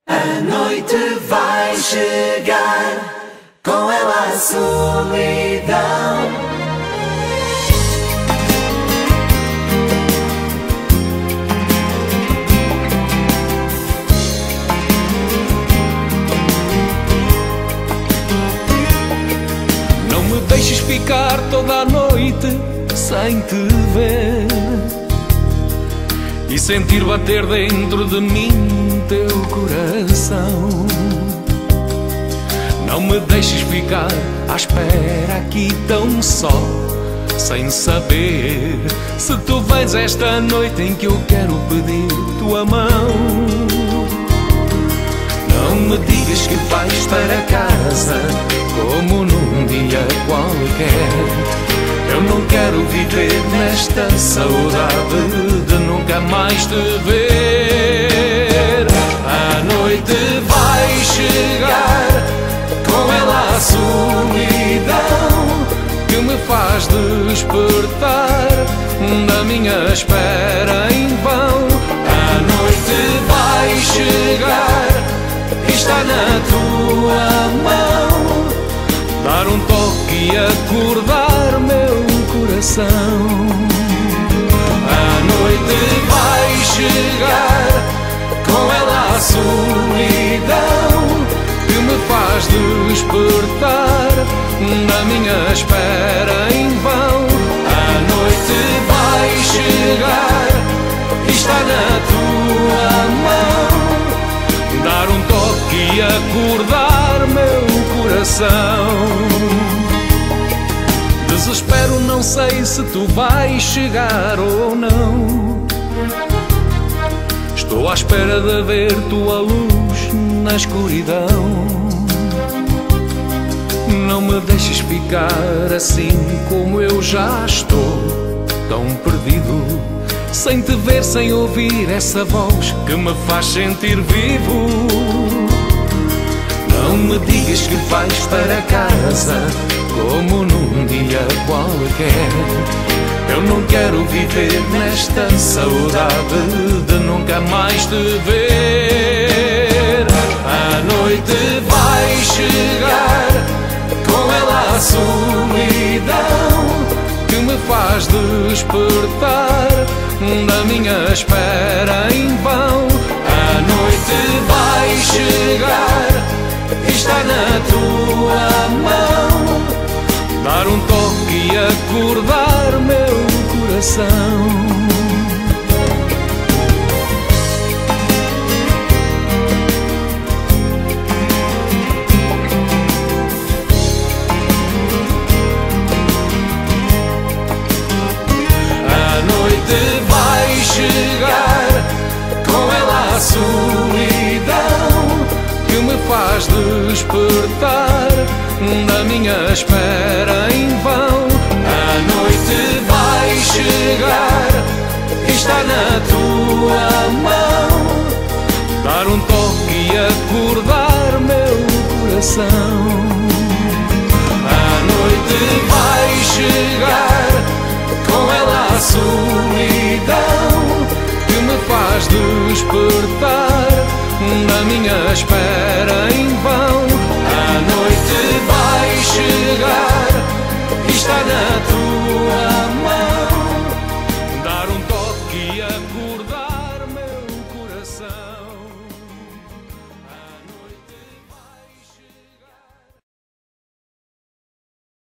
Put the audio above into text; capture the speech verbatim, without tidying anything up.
A noite vai chegar, com ela a solidão. Não me deixes ficar toda a noite sem te ver e sentir bater dentro de mim teu coração. Não me deixes ficar à espera aqui tão só, sem saber se tu vens esta noite em que eu quero pedir tua mão. Não me digas que vais para casa como num dia qualquer. Eu não quero viver nesta saudade de nunca mais te ver. A noite vai chegar, com ela a solidão que me faz despertar da minha espera em vão. A noite vai chegar, está na tua mão, dar um toque e acordar meu coração. A noite vai chegar, com ela a solidão que me faz despertar da minha espera em vão. A noite vai chegar, está na tua mão, dar um toque e acordar meu coração. Desespero, não sei se tu vais chegar ou não. Estou à espera de ver tua luz na escuridão. Não me deixes ficar assim como eu já estou, tão perdido, sem te ver, sem ouvir essa voz que me faz sentir vivo. Não me digas que vais para casa como num dia qualquer. Eu não quero viver nesta saudade de nunca mais te ver. A noite vai chegar, com ela a solidão que me faz despertar da minha espera em vão. A noite vai chegar, está na tua mão, dar um toque e acordar meu coração. A noite vai chegar, com ela a solidão que me faz despertar da minha espera em vão. A noite vai chegar, está na tua mão, dar um toque e acordar meu coração. A noite vai chegar, com ela a solidão que me faz despertar da minha espera